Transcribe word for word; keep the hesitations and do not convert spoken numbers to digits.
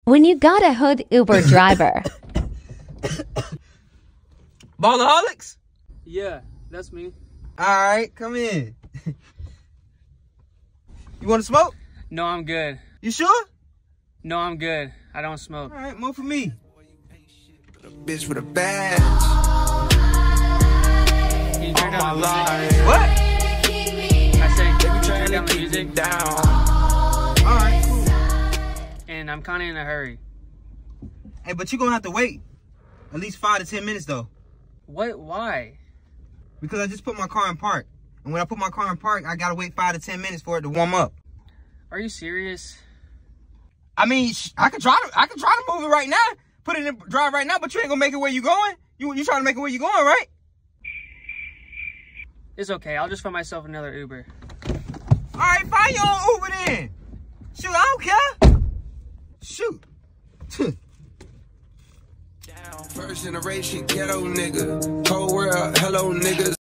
When you got a hood Uber driver. Ballaholics? Yeah, that's me. Alright, come in. You want to smoke? No, I'm good. You sure? No, I'm good. I don't smoke. Alright, more for me. A bitch with a badge. Can you turn down the music? What? I said, can you turn down the music? Down. Alright, cool. And I'm kind of in a hurry. Hey, but you're going to have to wait at least five to ten minutes, though. What? Why? Because I just put my car in park. And when I put my car in park, I got to wait five to ten minutes for it to warm up. Are you serious? I mean, I could try to I could try to move it right now. Put it in drive right now, but you ain't going to make it where you going. You, you trying to make it where you going, right? It's okay. I'll just find myself another Uber. All right, find your own Uber then. Shoot, I don't care. Shoot. First generation ghetto nigga. Whole world, hello niggas.